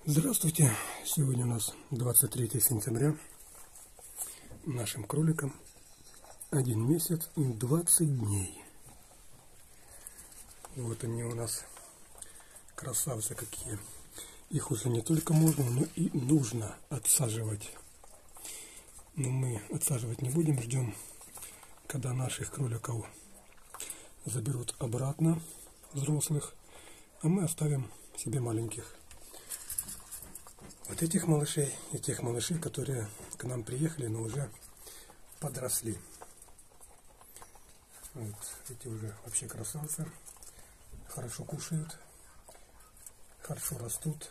Здравствуйте! Сегодня у нас 23 сентября. Нашим кроликам 1 месяц и 20 дней. Вот они у нас, красавцы какие. Их уже не только можно, но и нужно отсаживать. Но мы отсаживать не будем, ждем, когда наших кроликов заберут обратно, взрослых, а мы оставим себе маленьких. Вот этих малышей и тех малышей, которые к нам приехали, но уже подросли. Вот эти уже вообще красавцы. Хорошо кушают, хорошо растут.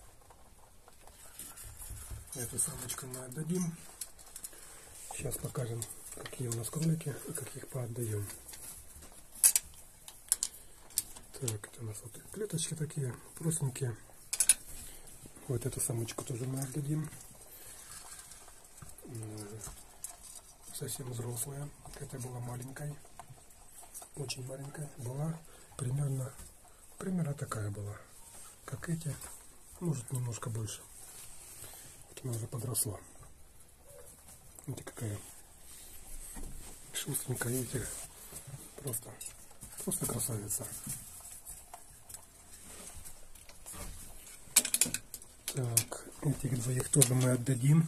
Эту самочку мы отдадим. Сейчас покажем, какие у нас кролики и как их поотдаем. Так, это у нас вот клеточки такие простенькие. Вот эту самочку тоже мы отдадим. Совсем взрослая. Хотя была маленькой. Очень маленькая. Была примерно такая была. Как эти. Может, немножко больше. Вот она уже подросла. Видите, какая шустренькая. Видите, просто красавица. Так, этих двоих тоже мы отдадим.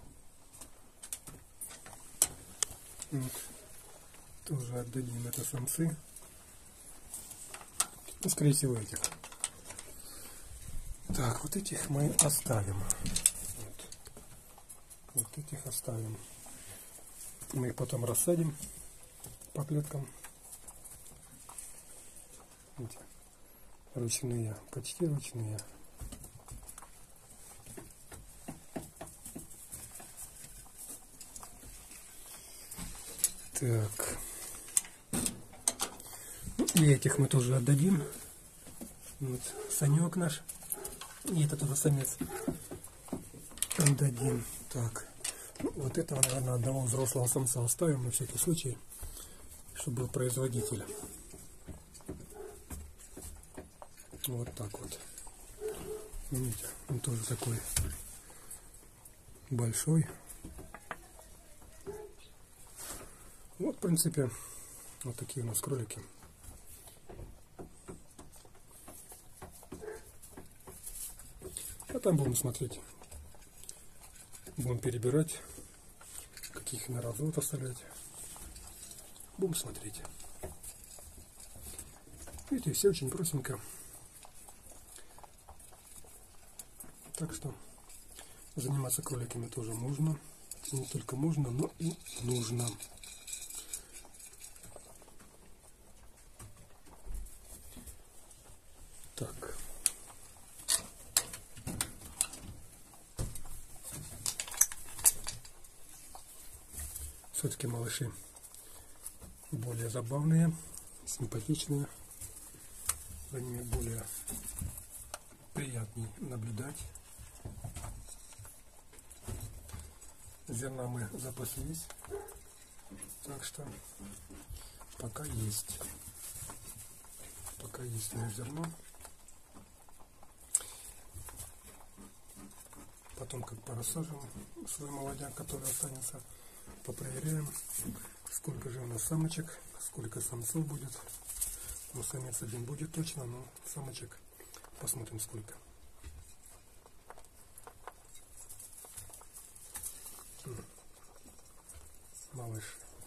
Вот. Тоже отдадим. Это самцы. Ну, скорее всего, этих. Так, вот этих мы оставим. Вот этих оставим. Мы их потом рассадим по клеткам. Видите, ручные, почти ручные. Так. И этих мы тоже отдадим. Вот Санек наш. И этот уже самец. Отдадим. Так. Вот этого, наверное, одного взрослого самца оставим на всякий случай, чтобы был производитель. Вот так вот. Видите, он тоже такой большой. Вот, в принципе, вот такие у нас кролики. А там будем смотреть. Будем перебирать, каких на развод оставлять. Будем смотреть. Видите, все очень простенько. Так что заниматься кроликами тоже можно. Не только можно, но и нужно. Так. Все-таки малыши более забавные, симпатичные. За ними более приятнее наблюдать. Зерна мы запаслись. Так что пока есть. Пока есть у нас зерно. Потом, как порассаживаем свой молодняк, который останется, попроверяем, сколько же у нас самочек, сколько самцов будет. Ну, самец один будет точно, но самочек посмотрим сколько. Малыш.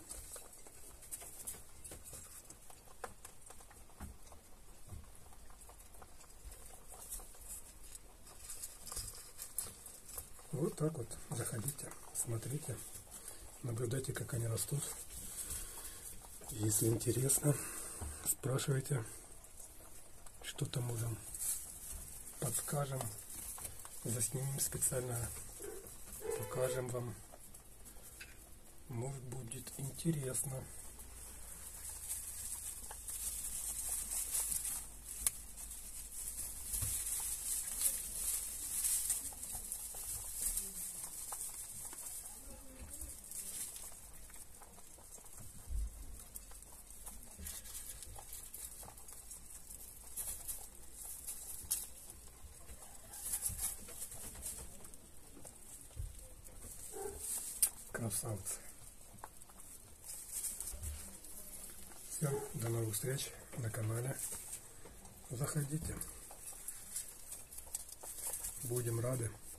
Вот так вот. Заходите, смотрите, наблюдайте, как они растут. Если интересно, спрашивайте, что-то можем, подскажем, заснимем специально, покажем вам. Может, будет интересно. Красавцы. Все, до новых встреч на канале. Заходите. Будем рады.